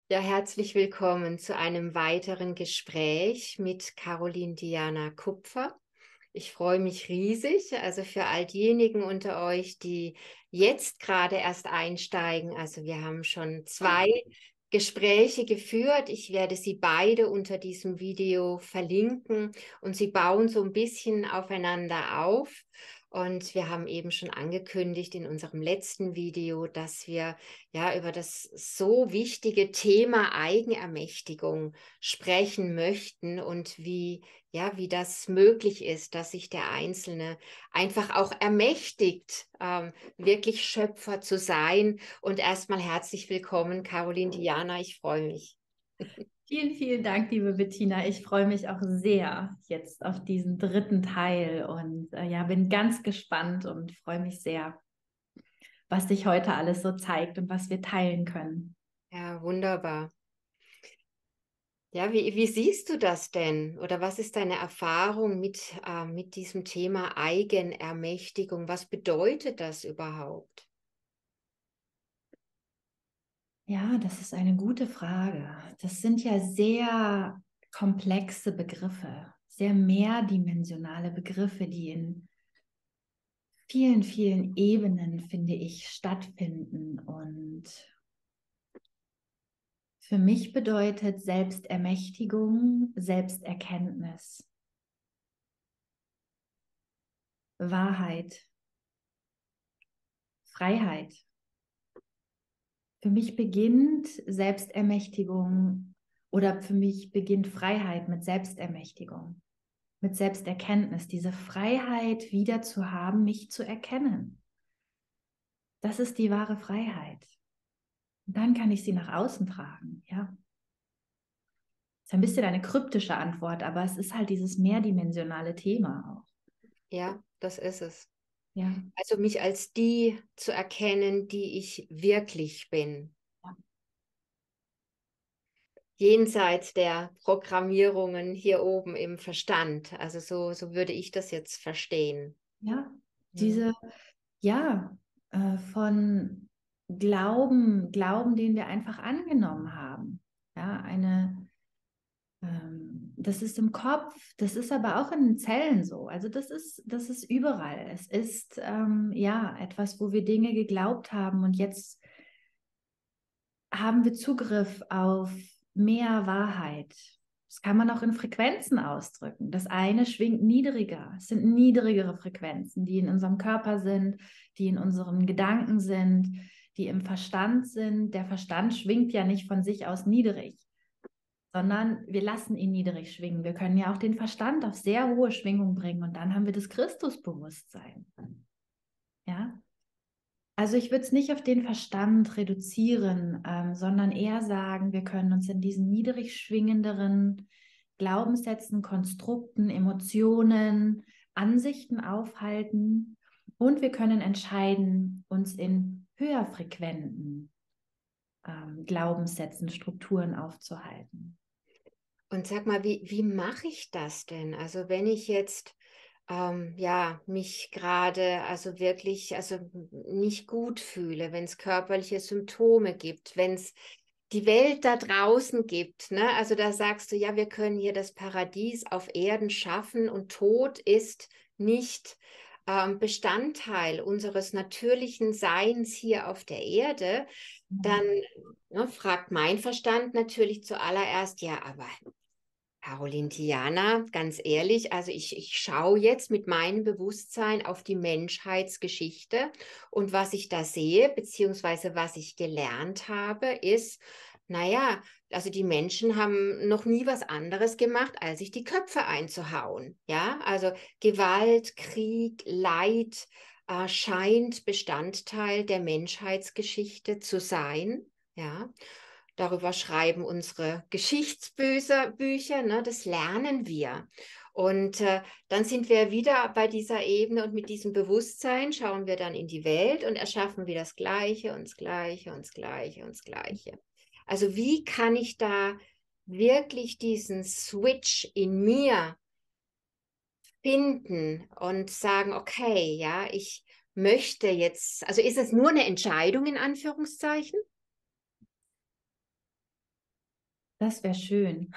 Ja, herzlich willkommen zu einem weiteren Gespräch mit Caroline Diana Kupfer. Ich freue mich riesig, also für all diejenigen unter euch, die jetzt gerade erst einsteigen. Also wir haben schon zwei Gespräche geführt. Ich werde sie beide unter diesem Video verlinken und sie bauen so ein bisschen aufeinander auf. Und wir haben eben schon angekündigt in unserem letzten Video, dass wir ja über das so wichtige Thema Eigenermächtigung sprechen möchten und wie das möglich ist, dass sich der Einzelne einfach auch ermächtigt, wirklich Schöpfer zu sein. Und erstmal herzlich willkommen, Caroline Diana, ich freue mich. Vielen, vielen Dank, liebe Bettina. Ich freue mich auch sehr jetzt auf diesen dritten Teil und ja, bin ganz gespannt und freue mich sehr, was sich heute alles so zeigt und was wir teilen können. Ja, wunderbar. Ja, wie siehst du das denn? Oder was ist deine Erfahrung mit diesem Thema Eigenermächtigung? Was bedeutet das überhaupt? Ja, das ist eine gute Frage. Das sind ja sehr komplexe Begriffe, sehr mehrdimensionale Begriffe, die in vielen, vielen Ebenen, finde ich, stattfinden. Und für mich bedeutet Selbstermächtigung, Selbsterkenntnis, Wahrheit, Freiheit. Für mich beginnt Selbstermächtigung oder für mich beginnt Freiheit mit Selbstermächtigung, mit Selbsterkenntnis, diese Freiheit wieder zu haben, mich zu erkennen. Das ist die wahre Freiheit. Und dann kann ich sie nach außen tragen, ja. Ist ein bisschen eine kryptische Antwort, aber es ist halt dieses mehrdimensionale Thema auch. Ja, das ist es. Ja. Also mich als die zu erkennen, die ich wirklich bin, jenseits der Programmierungen hier oben im Verstand. Also so würde ich das jetzt verstehen. Ja, Mhm. diese, ja, von Glauben, den wir einfach angenommen haben. Ja, das ist im Kopf, das ist aber auch in den Zellen so. Also das ist überall. Es ist ja etwas, wo wir Dinge geglaubt haben und jetzt haben wir Zugriff auf mehr Wahrheit. Das kann man auch in Frequenzen ausdrücken. Das eine schwingt niedriger. Es sind niedrigere Frequenzen, die in unserem Körper sind, die in unseren Gedanken sind, die im Verstand sind. Der Verstand schwingt ja nicht von sich aus niedrig, sondern wir lassen ihn niedrig schwingen. Wir können ja auch den Verstand auf sehr hohe Schwingung bringen und dann haben wir das Christusbewusstsein. Ja, also ich würde es nicht auf den Verstand reduzieren, sondern eher sagen, wir können uns in diesen niedrig schwingenderen Glaubenssätzen, Konstrukten, Emotionen, Ansichten aufhalten und wir können entscheiden, uns in höher frequenten Glaubenssätzen, Strukturen aufzuhalten. Und sag mal, wie mache ich das denn? Also wenn ich jetzt ja mich gerade also wirklich also nicht gut fühle, wenn es körperliche Symptome gibt, wenn es die Welt da draußen gibt, ne? Also da sagst du, ja, wir können hier das Paradies auf Erden schaffen und Tod ist nicht Bestandteil unseres natürlichen Seins hier auf der Erde, dann ne, fragt mein Verstand natürlich zuallererst, ja, aber Caroline Tiana, ganz ehrlich, also ich schaue jetzt mit meinem Bewusstsein auf die Menschheitsgeschichte und was ich da sehe, beziehungsweise was ich gelernt habe, ist, naja, also die Menschen haben noch nie was anderes gemacht, als sich die Köpfe einzuhauen. Ja, also Gewalt, Krieg, Leid scheint Bestandteil der Menschheitsgeschichte zu sein. Ja. Darüber schreiben unsere Geschichtsbücher, ne, das lernen wir. Und dann sind wir wieder bei dieser Ebene und mit diesem Bewusstsein schauen wir dann in die Welt und erschaffen wir das Gleiche und das Gleiche und das Gleiche und das Gleiche. Also wie kann ich da wirklich diesen Switch in mir finden und sagen, okay, ja, ich möchte jetzt, also ist es nur eine Entscheidung in Anführungszeichen? Das wäre schön.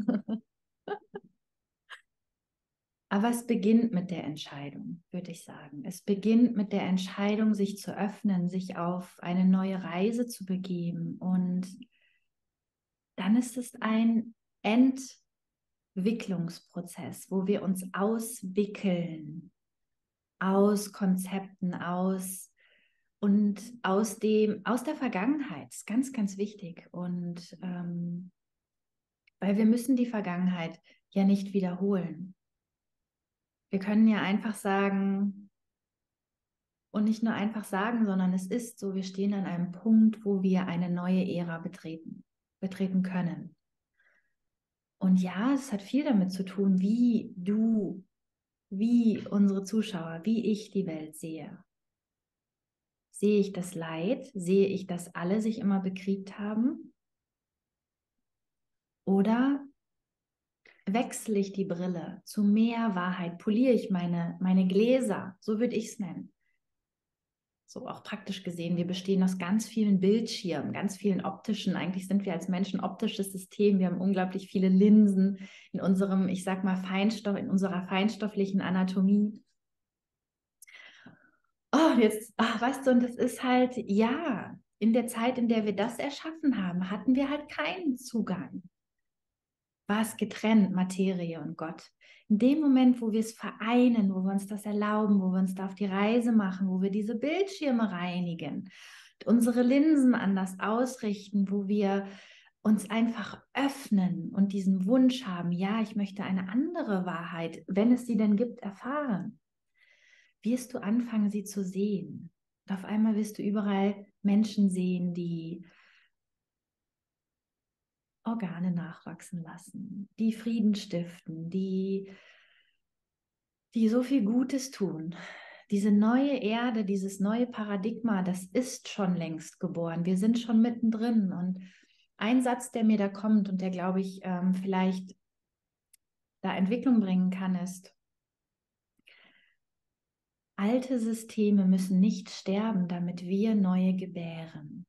Aber es beginnt mit der Entscheidung, würde ich sagen. Es beginnt mit der Entscheidung, sich zu öffnen, sich auf eine neue Reise zu begeben. Und dann ist es ein Entwicklungsprozess, wo wir uns auswickeln aus Konzepten, aus der Vergangenheit. Das ist ganz, ganz wichtig. Und weil wir müssen die Vergangenheit ja nicht wiederholen. Wir können ja einfach sagen, und nicht nur einfach sagen, sondern es ist so, wir stehen an einem Punkt, wo wir eine neue Ära betreten können. Und ja, es hat viel damit zu tun, wie unsere Zuschauer, wie ich die Welt sehe. Sehe ich das Leid? Sehe ich, dass alle sich immer bekriegt haben? Oder wechsle ich die Brille zu mehr Wahrheit? Poliere ich meine Gläser? So würde ich es nennen. So auch praktisch gesehen, wir bestehen aus ganz vielen Bildschirmen, ganz vielen optischen. Eigentlich sind wir als Menschen optisches System. Wir haben unglaublich viele Linsen in unserem, ich sag mal, in unserer feinstofflichen Anatomie. Oh, jetzt, weißt du, und das ist halt, ja, in der Zeit, in der wir das erschaffen haben, hatten wir halt keinen Zugang. War es getrennt, Materie und Gott. In dem Moment, wo wir es vereinen, wo wir uns das erlauben, wo wir uns da auf die Reise machen, wo wir diese Bildschirme reinigen, unsere Linsen anders ausrichten, wo wir uns einfach öffnen und diesen Wunsch haben, ja, ich möchte eine andere Wahrheit, wenn es sie denn gibt, erfahren, wirst du anfangen, sie zu sehen. Und auf einmal wirst du überall Menschen sehen, die Organe nachwachsen lassen, die Frieden stiften, die so viel Gutes tun. Diese neue Erde, dieses neue Paradigma, das ist schon längst geboren. Wir sind schon mittendrin. Und ein Satz, der mir da kommt und der, glaube ich, vielleicht da Entwicklung bringen kann, ist: Alte Systeme müssen nicht sterben, damit wir neue gebären.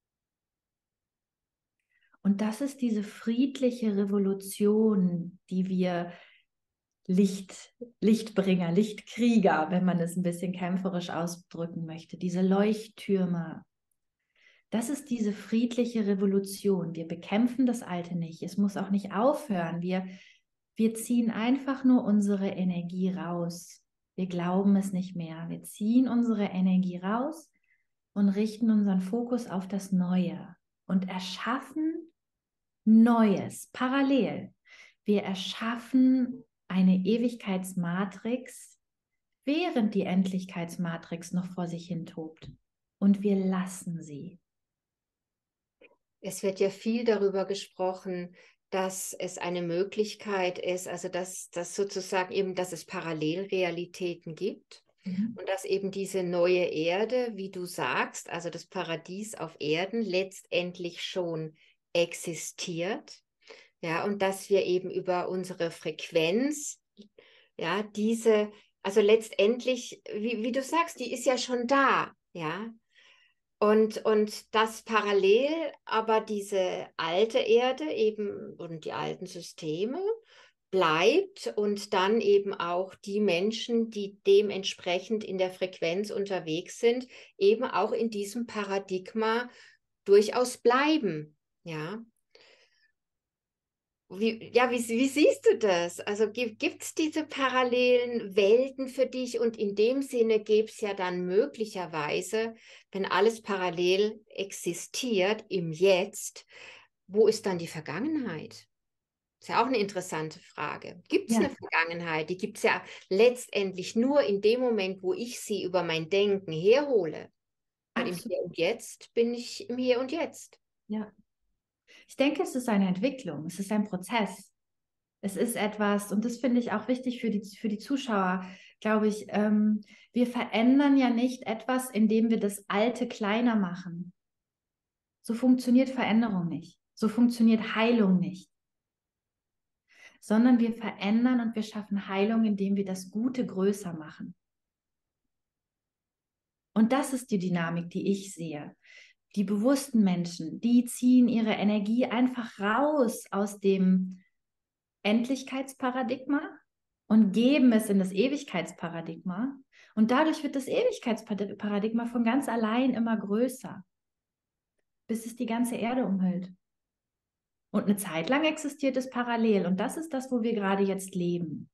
Und das ist diese friedliche Revolution, die wir Lichtbringer, Lichtkrieger, wenn man es ein bisschen kämpferisch ausdrücken möchte, diese Leuchttürme. Das ist diese friedliche Revolution. Wir bekämpfen das Alte nicht. Es muss auch nicht aufhören. Wir ziehen einfach nur unsere Energie raus. Wir glauben es nicht mehr. Wir ziehen unsere Energie raus und richten unseren Fokus auf das Neue und erschaffen Neues parallel. Wir erschaffen eine Ewigkeitsmatrix, während die Endlichkeitsmatrix noch vor sich hin tobt. Und wir lassen sie. Es wird ja viel darüber gesprochen, dass es eine Möglichkeit ist, also dass sozusagen eben, dass es Parallelrealitäten gibt und dass eben diese neue Erde, wie du sagst, also das Paradies auf Erden letztendlich schon existiert, ja, und dass wir eben über unsere Frequenz, ja, also letztendlich, wie du sagst, die ist ja schon da, ja, und das parallel aber diese alte Erde eben und die alten Systeme bleibt und dann eben auch die Menschen, die dementsprechend in der Frequenz unterwegs sind, eben auch in diesem Paradigma durchaus bleiben, ja. Wie siehst du das? Also gibt es diese parallelen Welten für dich und in dem Sinne gäbe es ja dann möglicherweise, wenn alles parallel existiert im Jetzt, wo ist dann die Vergangenheit? Ist ja auch eine interessante Frage. Gibt es Ja, eine Vergangenheit? Die gibt es ja letztendlich nur in dem Moment, wo ich sie über mein Denken herhole. Weil im absolut. Hier und Jetzt bin ich im Hier und Jetzt. Ja. Ich denke, es ist eine Entwicklung, es ist ein Prozess. Es ist etwas, und das finde ich auch wichtig für die Zuschauer, glaube ich, wir verändern ja nicht etwas, indem wir das Alte kleiner machen. So funktioniert Veränderung nicht. So funktioniert Heilung nicht. Sondern wir verändern und wir schaffen Heilung, indem wir das Gute größer machen. Und das ist die Dynamik, die ich sehe. Die bewussten Menschen, die ziehen ihre Energie einfach raus aus dem Endlichkeitsparadigma und geben es in das Ewigkeitsparadigma. Und dadurch wird das Ewigkeitsparadigma von ganz allein immer größer, bis es die ganze Erde umhüllt. Und eine Zeit lang existiert es parallel. Und das ist das, wo wir gerade jetzt leben.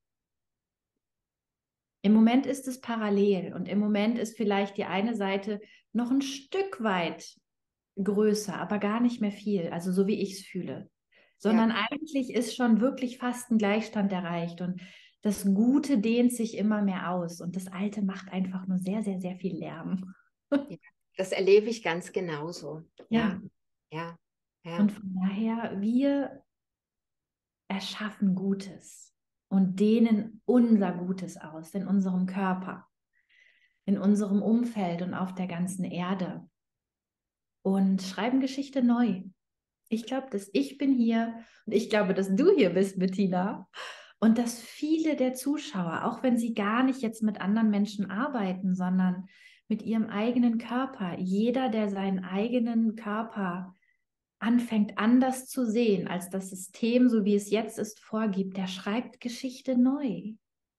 Im Moment ist es parallel. Und im Moment ist vielleicht die eine Seite noch ein Stück weit größer, aber gar nicht mehr viel. Also so wie ich es fühle. Ja, Sondern eigentlich ist schon wirklich fast ein Gleichstand erreicht. Und das Gute dehnt sich immer mehr aus. Und das Alte macht einfach nur sehr, sehr, sehr viel Lärm. ja. Das erlebe ich ganz genauso. Ja, Ja. ja, ja. Und von daher, wir erschaffen Gutes und dehnen unser Gutes aus in unserem Körper, in unserem Umfeld und auf der ganzen Erde und schreiben Geschichte neu. Ich glaube, dass ich bin hier und ich glaube, dass du hier bist, Bettina. Und dass viele der Zuschauer, auch wenn sie gar nicht jetzt mit anderen Menschen arbeiten, sondern mit ihrem eigenen Körper, jeder, der seinen eigenen Körper anfängt anders zu sehen, als das System, so wie es jetzt ist, vorgibt, der schreibt Geschichte neu.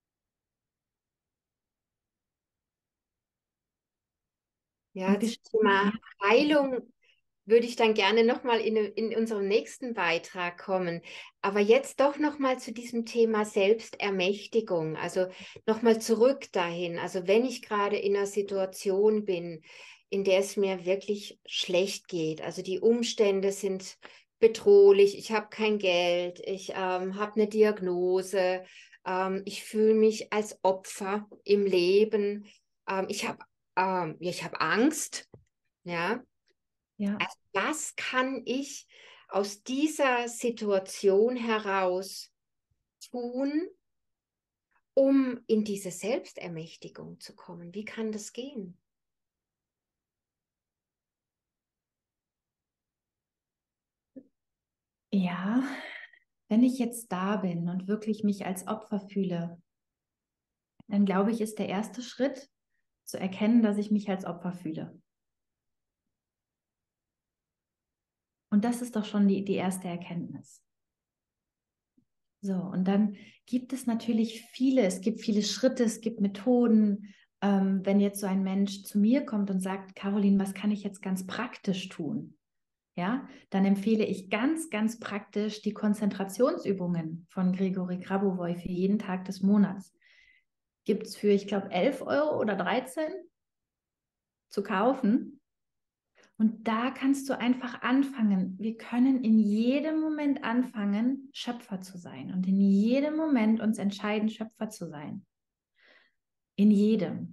Ja, Und wir zum schaffen, Thema ja, Heilung würde ich dann gerne nochmal in unserem nächsten Beitrag kommen. Aber jetzt doch nochmal zu diesem Thema Selbstermächtigung. Also nochmal zurück dahin. Also wenn ich gerade in einer Situation bin, in der es mir wirklich schlecht geht, also die Umstände sind bedrohlich, ich habe kein Geld, ich habe eine Diagnose, ich fühle mich als Opfer im Leben, ich habe Angst, ja. ja, Also was kann ich aus dieser Situation heraus tun, um in diese Selbstermächtigung zu kommen? Wie kann das gehen? ja, wenn ich jetzt da bin und wirklich mich als Opfer fühle, dann glaube ich, ist der erste Schritt zu erkennen, dass ich mich als Opfer fühle. Und das ist doch schon die erste Erkenntnis. So, und dann gibt es natürlich es gibt viele Schritte, es gibt Methoden. Wenn jetzt so ein Mensch zu mir kommt und sagt, Caroline, was kann ich jetzt ganz praktisch tun? Ja, dann empfehle ich ganz, ganz praktisch die Konzentrationsübungen von Grigori Grabovoi für jeden Tag des Monats. Gibt es für, ich glaube, 11 Euro oder 13 zu kaufen. Und da kannst du einfach anfangen. Wir können in jedem Moment anfangen, Schöpfer zu sein und in jedem Moment uns entscheiden, Schöpfer zu sein. In jedem.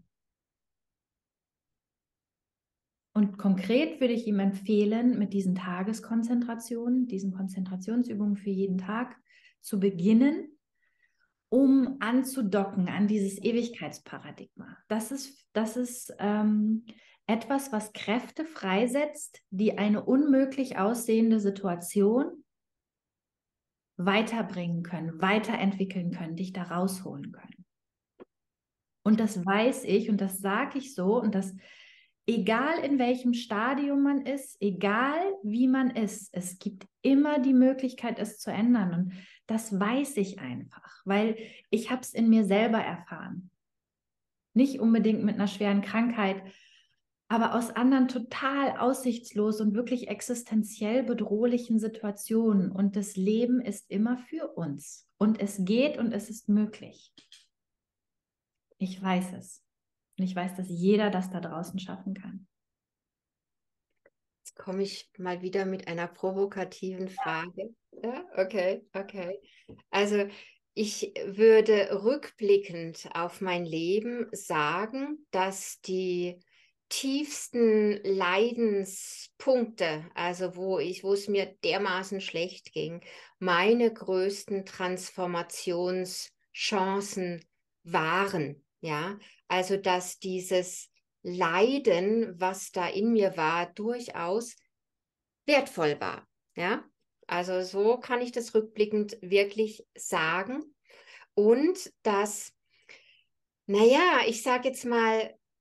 Und konkret würde ich ihm empfehlen, mit diesen Tageskonzentrationen, diesen Konzentrationsübungen für jeden Tag zu beginnen, um anzudocken an dieses Ewigkeitsparadigma. Das ist etwas, was Kräfte freisetzt, die eine unmöglich aussehende Situation weiterbringen können, weiterentwickeln können, dich da rausholen können. Und das weiß ich und das sage ich so und das, egal in welchem Stadium man ist, egal wie man ist, es gibt immer die Möglichkeit, es zu ändern. Und das weiß ich einfach, weil ich habe es in mir selber erfahren. Nicht unbedingt mit einer schweren Krankheit, aber aus anderen total aussichtslos und wirklich existenziell bedrohlichen Situationen. Und das Leben ist immer für uns. Und es geht und es ist möglich. Ich weiß es. Und ich weiß, dass jeder das da draußen schaffen kann. Jetzt komme ich mal wieder mit einer provokativen Frage. Ja, okay, okay. Also ich würde rückblickend auf mein Leben sagen, dass die tiefsten Leidenspunkte, also wo es mir dermaßen schlecht ging, meine größten Transformationschancen waren. Ja, also dass dieses Leiden, was da in mir war, durchaus wertvoll war. Ja, also so kann ich das rückblickend wirklich sagen. Und dass, naja, ich sage jetzt mal,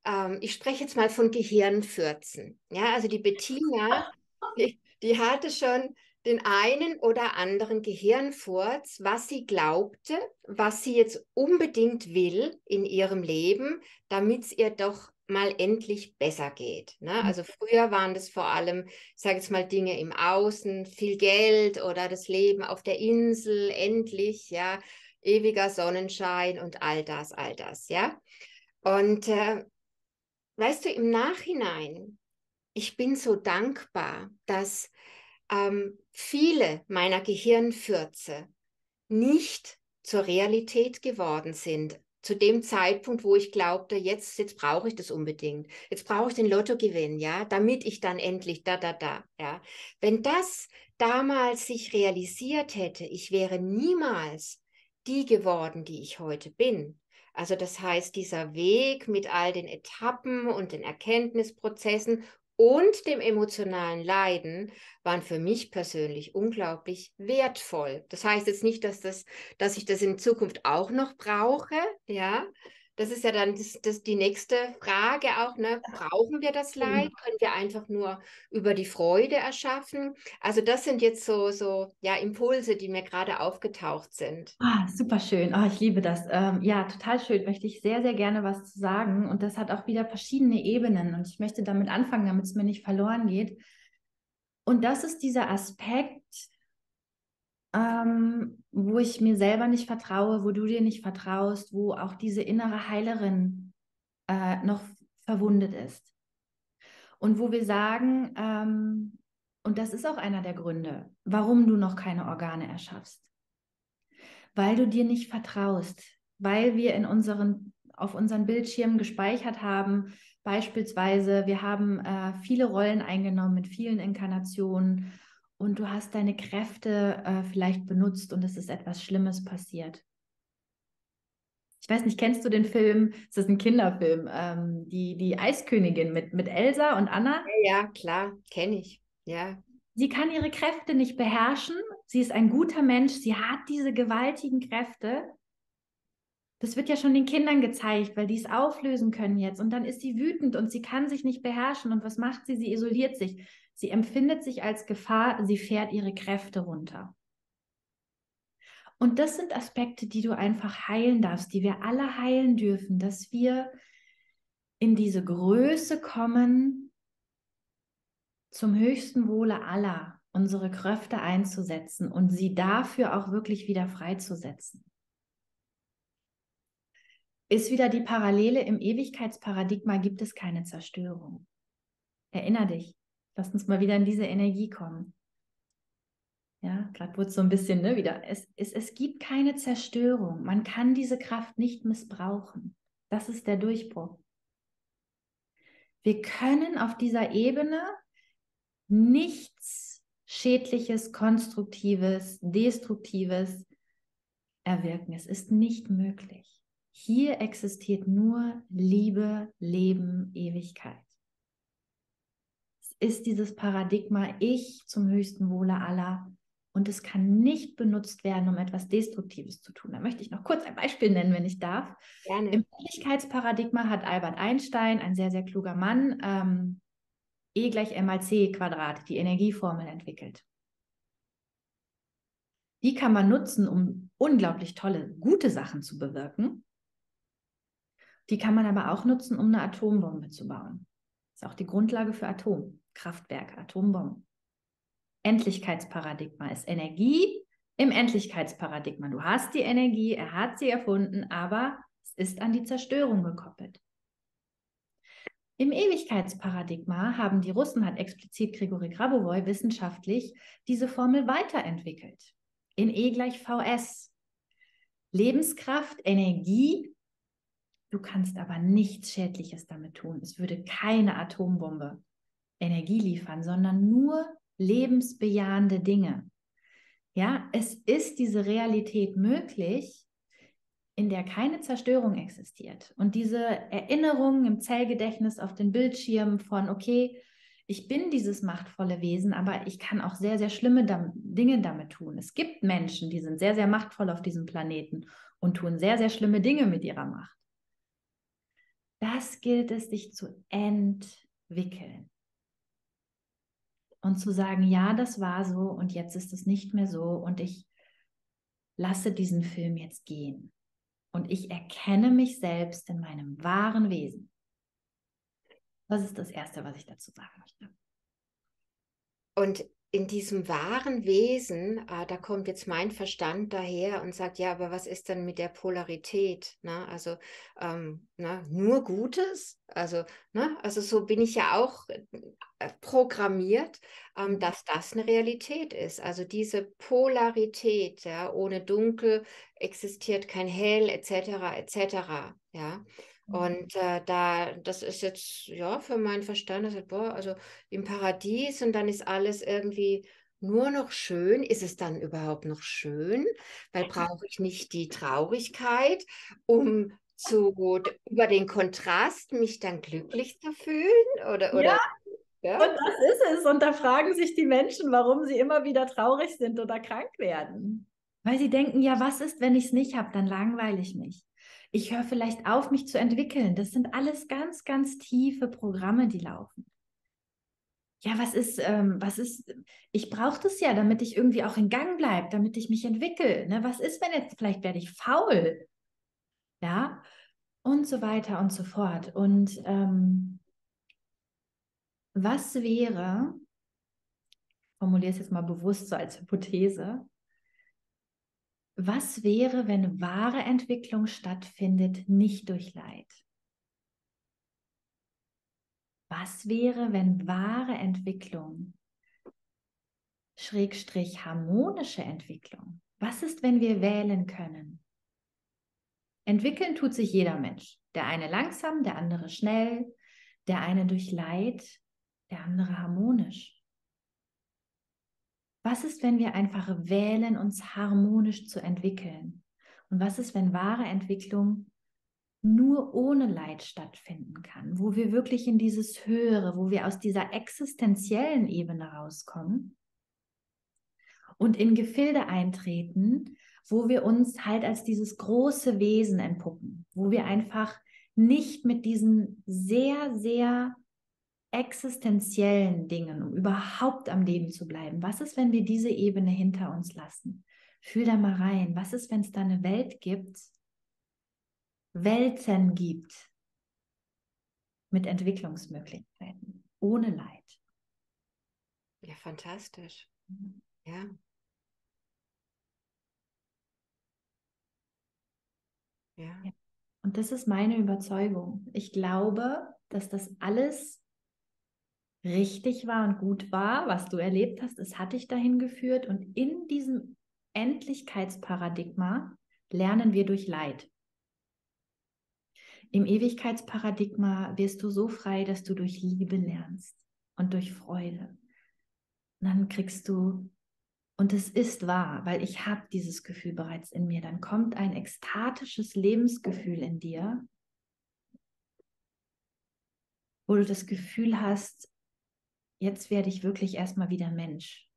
ich spreche jetzt mal von Gehirnfürzen. Ja, also die Bettina, die hatte schon den einen oder anderen Gehirnfurz, was sie glaubte, was sie jetzt unbedingt will in ihrem Leben, damit es ihr doch mal endlich besser geht. Ne? Also früher waren das vor allem, ich sage jetzt mal, Dinge im Außen, viel Geld oder das Leben auf der Insel, endlich, ja, ewiger Sonnenschein und all das, ja. Und weißt du, im Nachhinein, ich bin so dankbar, dass viele meiner Gehirnfürze nicht zur Realität geworden sind. Zu dem Zeitpunkt, wo ich glaubte, jetzt brauche ich das unbedingt. Jetzt brauche ich den Lottogewinn, ja, damit ich dann endlich ja. Wenn das damals sich realisiert hätte, ich wäre niemals die geworden, die ich heute bin. Also das heißt, dieser Weg mit all den Etappen und den Erkenntnisprozessen und dem emotionalen Leiden waren für mich persönlich unglaublich wertvoll. Das heißt jetzt nicht, dass ich das in Zukunft auch noch brauche, ja. Das ist ja dann die nächste Frage auch, ne? Brauchen wir das Leid? Können wir einfach nur über die Freude erschaffen? Also das sind jetzt ja, Impulse, die mir gerade aufgetaucht sind. Ah, super schön. Ah, ich liebe das. Ja, total schön. Möchte ich sehr, sehr gerne was zu sagen. Und das hat auch wieder verschiedene Ebenen. Und ich möchte damit anfangen, damit es mir nicht verloren geht. Und das ist dieser Aspekt, wo ich mir selber nicht vertraue, wo du dir nicht vertraust, wo auch diese innere Heilerin noch verwundet ist. Und wo wir sagen, und das ist auch einer der Gründe, warum du noch keine Organe erschaffst. Weil du dir nicht vertraust, weil wir auf unseren Bildschirmen gespeichert haben, beispielsweise, wir haben viele Rollen eingenommen mit vielen Inkarnationen und du hast deine Kräfte vielleicht benutzt und es ist etwas Schlimmes passiert. Ich weiß nicht, kennst du den Film? Es ist ein Kinderfilm, die Eiskönigin mit Elsa und Anna. Ja, ja, klar, kenne ich. Ja. Sie kann ihre Kräfte nicht beherrschen. Sie ist ein guter Mensch. Sie hat diese gewaltigen Kräfte. Das wird ja schon den Kindern gezeigt, weil die es auflösen können jetzt. Und dann ist sie wütend und sie kann sich nicht beherrschen. Und was macht sie? Sie isoliert sich. Sie empfindet sich als Gefahr. Sie fährt ihre Kräfte runter. Und das sind Aspekte, die du einfach heilen darfst, die wir alle heilen dürfen, dass wir in diese Größe kommen, zum höchsten Wohle aller unsere Kräfte einzusetzen und sie dafür auch wirklich wieder freizusetzen. Ist wieder die Parallele, im Ewigkeitsparadigma gibt es keine Zerstörung. Erinner dich, lass uns mal wieder in diese Energie kommen. Ja, gerade wurde es so ein bisschen wieder. Es gibt keine Zerstörung. Man kann diese Kraft nicht missbrauchen. Das ist der Durchbruch. Wir können auf dieser Ebene nichts Schädliches, Konstruktives, Destruktives erwirken. Es ist nicht möglich. Hier existiert nur Liebe, Leben, Ewigkeit. Es ist dieses Paradigma, ich zum höchsten Wohle aller, und es kann nicht benutzt werden, um etwas Destruktives zu tun. Da möchte ich noch kurz ein Beispiel nennen, wenn ich darf. Gerne. Im Ewigkeitsparadigma hat Albert Einstein, ein sehr, sehr kluger Mann, E = mc², die Energieformel entwickelt. Die kann man nutzen, um unglaublich tolle, gute Sachen zu bewirken. Die kann man aber auch nutzen, um eine Atombombe zu bauen. Das ist auch die Grundlage für Atomkraftwerke, Atombomben. Endlichkeitsparadigma ist Energie im Endlichkeitsparadigma. Du hast die Energie, er hat sie erfunden, aber es ist an die Zerstörung gekoppelt. Im Ewigkeitsparadigma haben die Russen, hat explizit Grigori Grabowoi wissenschaftlich diese Formel weiterentwickelt. In E = Vs. Lebenskraft, Energie. Du kannst aber nichts Schädliches damit tun. Es würde keine Atombombe Energie liefern, sondern nur lebensbejahende Dinge. Ja, es ist diese Realität möglich, in der keine Zerstörung existiert. Und diese Erinnerung im Zellgedächtnis auf den Bildschirmen von, okay, ich bin dieses machtvolle Wesen, aber ich kann auch sehr, sehr schlimme Dinge damit tun. Es gibt Menschen, die sind sehr, sehr machtvoll auf diesem Planeten und tun sehr, sehr schlimme Dinge mit ihrer Macht. das gilt es, sich zu entwickeln. Und zu sagen, ja, das war so und jetzt ist es nicht mehr so und ich lasse diesen Film jetzt gehen. Und ich erkenne mich selbst in meinem wahren Wesen. Das ist das Erste, was ich dazu sagen möchte. Und in diesem wahren Wesen, da kommt jetzt mein Verstand daher und sagt, ja, aber was ist denn mit der Polarität? Ne? Also nur Gutes? Also so bin ich ja auch programmiert, dass das eine Realität ist. Also diese Polarität, ja, ohne Dunkel existiert kein Hell, etc., etc., ja. Und das ist jetzt, ja, für meinen Verstand, also, boah, also im Paradies und dann ist alles irgendwie nur noch schön. Ist es dann überhaupt noch schön? Weil brauche ich nicht die Traurigkeit, um über den Kontrast mich dann glücklich zu fühlen? Ja, Oder und ja? das ist es. Und da fragen sich die Menschen, warum sie immer wieder traurig sind oder krank werden. Weil sie denken, ja, was ist, wenn ich es nicht habe? Dann langweile ich mich. Ich höre vielleicht auf, mich zu entwickeln. Das sind alles ganz, ganz tiefe Programme, die laufen. Ja, ich brauche das ja, damit ich irgendwie auch in Gang bleibe, damit ich mich entwickle. Ne? Was ist, wenn jetzt, vielleicht werde ich faul, ja, und so weiter und so fort. Und was wäre, formuliere es jetzt mal bewusst so als Hypothese, was wäre, wenn wahre Entwicklung stattfindet, nicht durch Leid? Was wäre, wenn wahre Entwicklung, Schrägstrich harmonische Entwicklung, was ist, wenn wir wählen können? Entwickeln tut sich jeder Mensch. Der eine langsam, der andere schnell, der eine durch Leid, der andere harmonisch. Was ist, wenn wir einfach wählen, uns harmonisch zu entwickeln? Und was ist, wenn wahre Entwicklung nur ohne Leid stattfinden kann, wo wir wirklich in dieses Höhere, wo wir aus dieser existenziellen Ebene rauskommen und in Gefilde eintreten, wo wir uns halt als dieses große Wesen entpuppen, wo wir einfach nicht mit diesen sehr, sehr existenziellen Dingen, um überhaupt am Leben zu bleiben. Was ist, wenn wir diese Ebene hinter uns lassen? Fühl da mal rein. Was ist, wenn es da eine Welt gibt, Welten gibt mit Entwicklungsmöglichkeiten, ohne Leid? Ja, fantastisch. Ja. Ja. Ja. Und das ist meine Überzeugung. Ich glaube, dass das alles richtig war und gut war, was du erlebt hast. Es hat dich dahin geführt. Und in diesem Endlichkeitsparadigma lernen wir durch Leid. Im Ewigkeitsparadigma wirst du so frei, dass du durch Liebe lernst und durch Freude. Und dann kriegst du, und es ist wahr, weil ich habe dieses Gefühl bereits in mir, dann kommt ein ekstatisches Lebensgefühl in dir, wo du das Gefühl hast, jetzt werde ich wirklich erstmal wieder Mensch.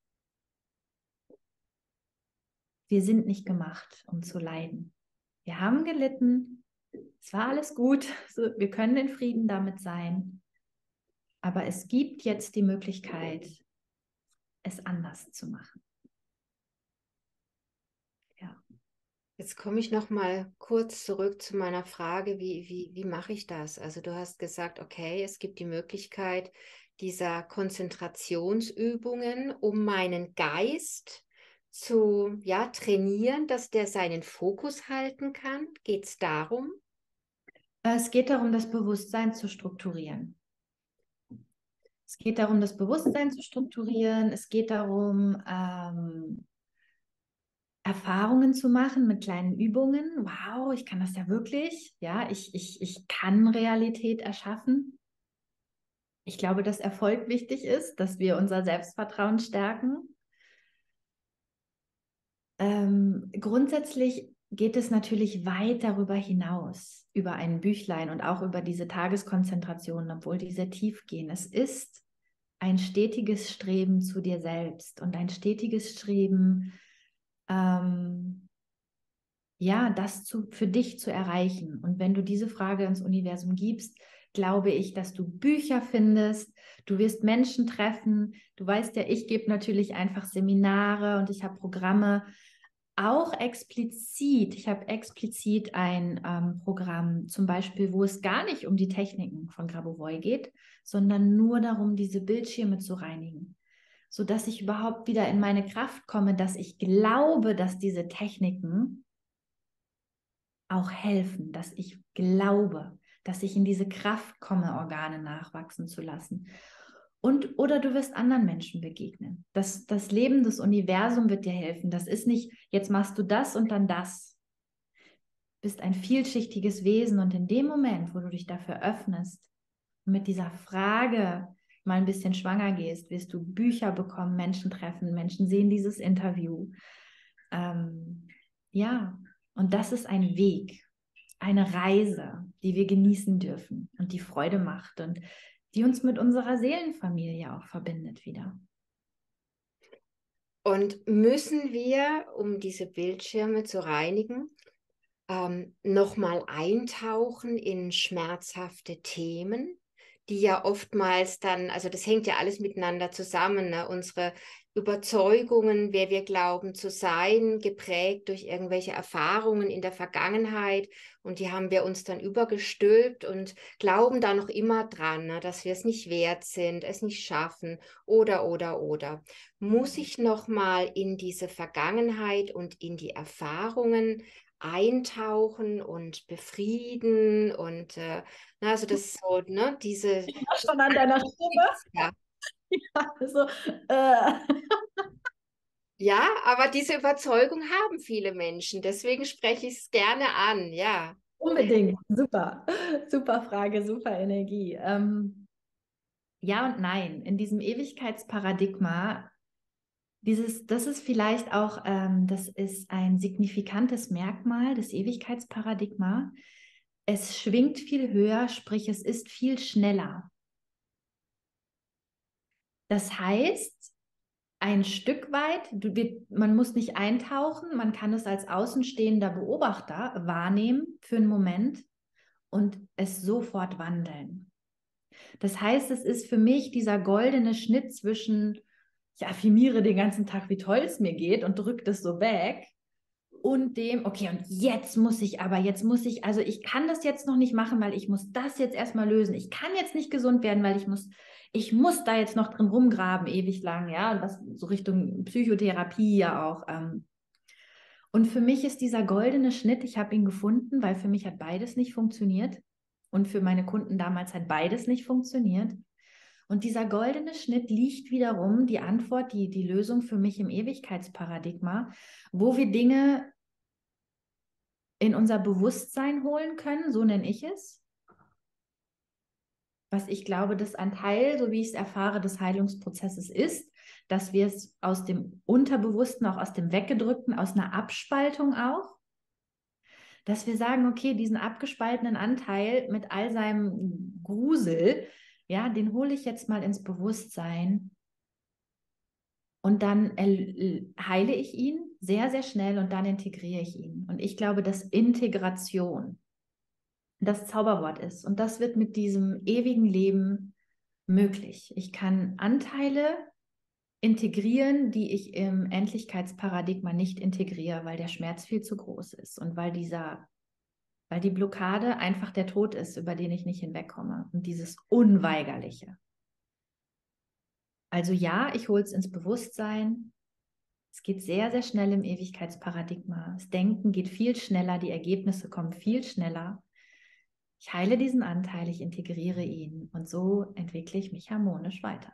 Wir sind nicht gemacht, um zu leiden. Wir haben gelitten, es war alles gut, wir können in Frieden damit sein, aber es gibt jetzt die Möglichkeit, es anders zu machen. Ja. Jetzt komme ich noch mal kurz zurück zu meiner Frage, wie mache ich das? Also du hast gesagt, okay, es gibt die Möglichkeit dieser Konzentrationsübungen, um meinen Geist zu, ja, trainieren, dass der seinen Fokus halten kann. Geht es darum? Es geht darum, das Bewusstsein zu strukturieren. Es geht darum, das Bewusstsein zu strukturieren. Es geht darum, Erfahrungen zu machen mit kleinen Übungen. Wow, ich kann das ja wirklich. Ja, ich kann Realität erschaffen. Ich glaube, dass Erfolg wichtig ist, dass wir unser Selbstvertrauen stärken. Grundsätzlich geht es natürlich weit darüber hinaus, über ein Büchlein und auch über diese Tageskonzentrationen, obwohl die sehr tief gehen. Es ist ein stetiges Streben zu dir selbst und ein stetiges Streben, ja, für dich zu erreichen. Und wenn du diese Frage ins Universum gibst, glaube ich, dass du Bücher findest, du wirst Menschen treffen. Du weißt ja, ich gebe natürlich einfach Seminare und ich habe Programme, auch explizit. Ich habe explizit ein Programm, zum Beispiel, wo es gar nicht um die Techniken von Grabovoi geht, sondern nur darum, diese Bildschirme zu reinigen, sodass ich überhaupt wieder in meine Kraft komme, dass ich glaube, dass diese Techniken auch helfen, dass ich glaube, dass ich in diese Kraft komme, Organe nachwachsen zu lassen. Oder du wirst anderen Menschen begegnen. Das Leben, das Universum wird dir helfen. Das ist nicht, jetzt machst du das und dann das. Du bist ein vielschichtiges Wesen und in dem Moment, wo du dich dafür öffnest und mit dieser Frage mal ein bisschen schwanger gehst, wirst du Bücher bekommen, Menschen treffen, Menschen sehen dieses Interview. Ja, und das ist ein Weg, eine Reise, die wir genießen dürfen und die Freude macht und die uns mit unserer Seelenfamilie auch verbindet wieder. Und müssen wir, um diese Bildschirme zu reinigen, nochmal eintauchen in schmerzhafte Themen, die ja oftmals dann, also das hängt ja alles miteinander zusammen, ne? Unsere Überzeugungen, wer wir glauben zu sein, geprägt durch irgendwelche Erfahrungen in der Vergangenheit, und die haben wir uns dann übergestülpt und glauben da noch immer dran, ne? Dass wir es nicht wert sind, es nicht schaffen oder. Muss ich nochmal in diese Vergangenheit und in die Erfahrungen eintauchen und befrieden und also das ist so, ne, diese Schon an deiner Stimme? ja. Also, Ja, aber diese Überzeugung haben viele Menschen, deswegen spreche ich es gerne an, ja. unbedingt. Super. Super Frage, super Energie. Ja und nein. In diesem Ewigkeitsparadigma, das ist vielleicht auch, das ist ein signifikantes Merkmal des Ewigkeitsparadigma. Es schwingt viel höher, sprich, es ist viel schneller. Das heißt, ein Stück weit, man muss nicht eintauchen, man kann es als außenstehender Beobachter wahrnehmen für einen Moment und es sofort wandeln. Das heißt, es ist für mich dieser goldene Schnitt zwischen, ich affirmiere den ganzen Tag, wie toll es mir geht und drücke das so weg, und dem, okay, und also ich kann das jetzt noch nicht machen, weil ich muss das jetzt erstmal lösen. Ich kann jetzt nicht gesund werden, weil ich muss da jetzt noch drin rumgraben, ewig lang, ja, und das so Richtung Psychotherapie ja auch. Und für mich ist dieser goldene Schnitt, ich habe ihn gefunden, weil für mich hat beides nicht funktioniert. Und für meine Kunden damals hat beides nicht funktioniert. Und dieser goldene Schnitt liegt wiederum die Antwort, die Lösung für mich im Ewigkeitsparadigma, wo wir Dinge in unser Bewusstsein holen können, so nenne ich es. Was ich glaube, dass ein Teil, so wie ich es erfahre, des Heilungsprozesses ist, dass wir es aus dem Unterbewussten, auch aus dem Weggedrückten, aus einer Abspaltung auch, dass wir sagen, okay, diesen abgespaltenen Anteil mit all seinem Grusel, ja, den hole ich jetzt mal ins Bewusstsein und dann heile ich ihn sehr, sehr schnell und dann integriere ich ihn. Und ich glaube, dass Integration das Zauberwort ist. Und das wird mit diesem ewigen Leben möglich. Ich kann Anteile integrieren, die ich im Endlichkeitsparadigma nicht integriere, weil der Schmerz viel zu groß ist und weil die Blockade einfach der Tod ist, über den ich nicht hinwegkomme und dieses Unweigerliche. Also ja, ich hole es ins Bewusstsein. Es geht sehr, sehr schnell im Ewigkeitsparadigma. Das Denken geht viel schneller, die Ergebnisse kommen viel schneller. Ich heile diesen Anteil, ich integriere ihn und so entwickle ich mich harmonisch weiter.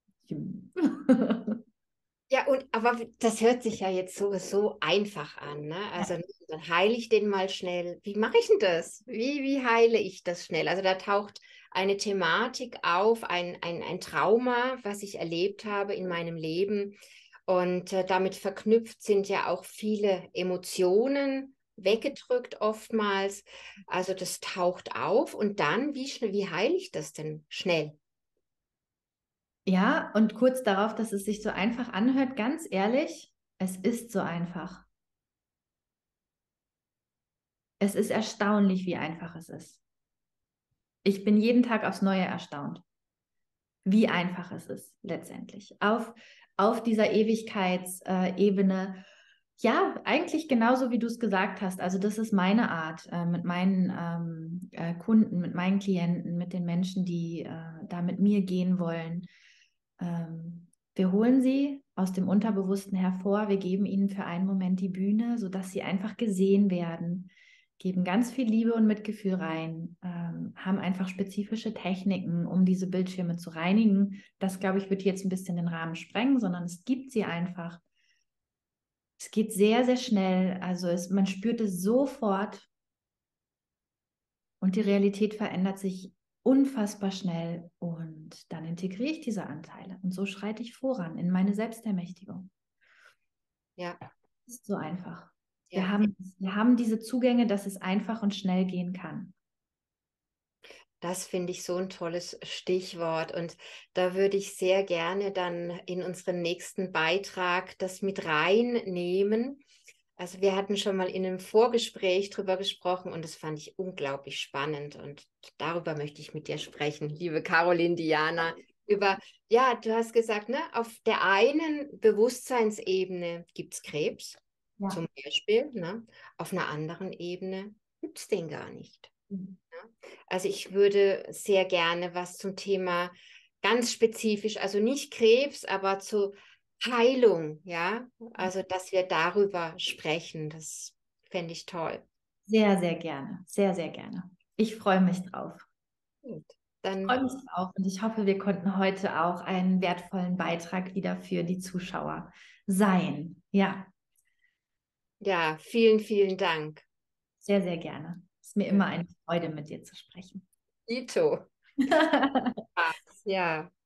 Ja, aber das hört sich ja jetzt so einfach an, ne? Also dann heile ich den mal schnell. Wie mache ich denn das? Wie heile ich das schnell? Also da taucht eine Thematik auf, ein Trauma, was ich erlebt habe in meinem Leben. Und damit verknüpft sind ja auch viele Emotionen, weggedrückt oftmals. Also das taucht auf und dann, wie heile ich das denn schnell? Ja, und kurz darauf, dass es sich so einfach anhört, ganz ehrlich, es ist so einfach. Es ist erstaunlich, wie einfach es ist. Ich bin jeden Tag aufs Neue erstaunt, wie einfach es ist letztendlich. Auf dieser Ewigkeitsebene, ja, eigentlich genauso, wie du es gesagt hast. Also das ist meine Art, mit meinen Kunden, mit meinen Klienten, mit den Menschen, die da mit mir gehen wollen. Wir holen sie aus dem Unterbewussten hervor, wir geben ihnen für einen Moment die Bühne, sodass sie einfach gesehen werden, geben ganz viel Liebe und Mitgefühl rein, haben einfach spezifische Techniken, um diese Bildschirme zu reinigen. Das, glaube ich, wird jetzt ein bisschen den Rahmen sprengen, sondern es gibt sie einfach. Es geht sehr, sehr schnell. Also man spürt es sofort und die Realität verändert sich unfassbar schnell. Und dann integriere ich diese Anteile. Und so schreite ich voran in meine Selbstermächtigung. Ja, Das ist so einfach. ja. Wir haben diese Zugänge, dass es einfach und schnell gehen kann. Das finde ich so ein tolles Stichwort. Und da würde ich sehr gerne dann in unseren nächsten Beitrag das mit reinnehmen. Also wir hatten schon mal in einem Vorgespräch drüber gesprochen und das fand ich unglaublich spannend. Und darüber möchte ich mit dir sprechen, liebe Caroline Diana. Über, ja, du hast gesagt, ne, auf der einen Bewusstseinsebene gibt es Krebs, Ja. zum Beispiel, ne? Auf einer anderen Ebene gibt es den gar nicht. Mhm. Also ich würde sehr gerne was zum Thema ganz spezifisch, also nicht Krebs, aber zu Heilung, ja, also dass wir darüber sprechen, das fände ich toll. Sehr, sehr gerne. Sehr, sehr gerne. Ich freue mich drauf. Gut. Ich Dann, freue mich auch und ich hoffe, wir konnten heute auch einen wertvollen Beitrag wieder für die Zuschauer sein. Ja, ja, vielen, vielen Dank. sehr, sehr gerne. Es ist mir Ja. immer eine Freude, mit dir zu sprechen. Dito. Ja.